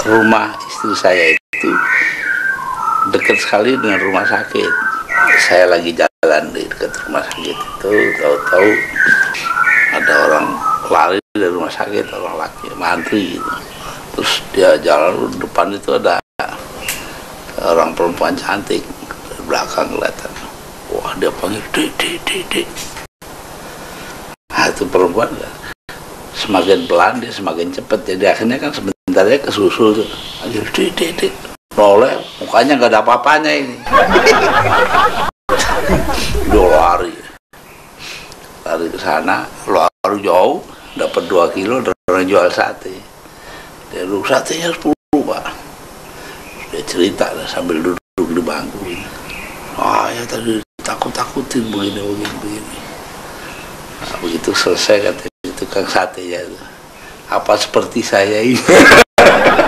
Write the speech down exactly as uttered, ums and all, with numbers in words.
rumah istri saya itu dekat sekali dengan rumah sakit. Saya lagi jalan di dekat rumah sakit itu, tahu-tahu ada orang lari dari rumah sakit, orang laki mantri gitu. Terus dia jalan, depan itu ada orang perempuan cantik, dari belakang kelihatan. Wah, dia panggil dek dek dek dek. Nah, itu perempuan semakin pelan dia semakin cepat, jadi akhirnya kan sebentarnya kesusul tuh. Panggil dek dek dek. Noleh, mukanya nggak ada apa-apanya ini. Dia lari, lari ke sana, lari jauh, dapat dua kilo dari orang jual sate. Dia duduk, satenya sepuluh pak. Dia cerita lah, sambil duduk di bangku. Wah ya tadi takut-takutin begini begini begini. Nah, begitu selesai katanya tukang satenya itu, apa seperti saya ini?